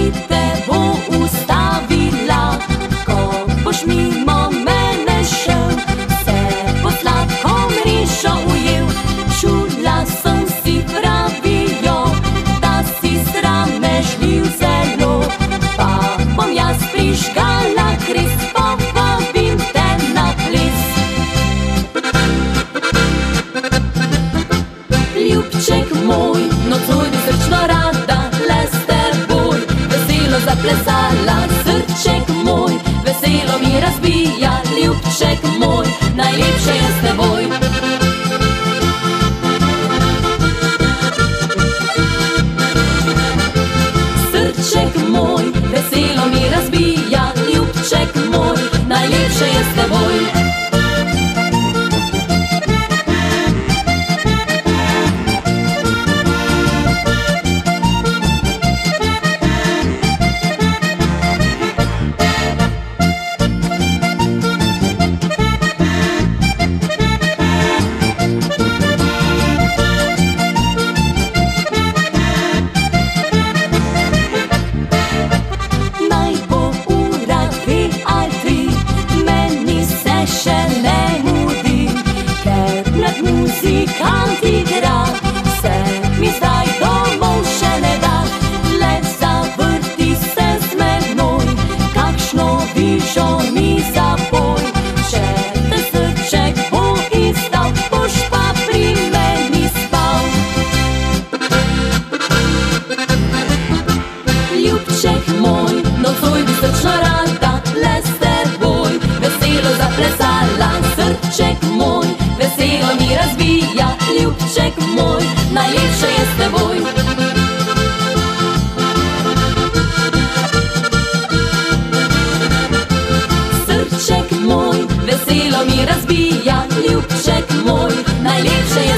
ti te bo ustavila, ko boš mimo mene šel, se bo sladkom rižo ujel. Čula sem si pravijo, da si sramežljiv zelo, pa bom jaz prižgala kris, povabim te na ples. Ljubček moj, nocoj bi srčno rada le s teboj veselo zaplesala. Srček moj, veselo mi razbija, ljubček moj, najlepše je s teboj. Srček moj, veselo mi razbija, ljubček moj, najlepše je s teboj. Muzikant igra, se mi zdaj domov še ne da, le zavrti se z menoj, kakšno vižo mi zapoj. Če te srček bo izdal, boš pa pri meni spal. Ljubček moj, nocoj bi srčno rada le s teboj veselo zaplesala. Srček moj, veselo mi razbija, ljubček moj, najlepše je s teboj. Srček moj, veselo mi razbija, ljubček moj, najlepše je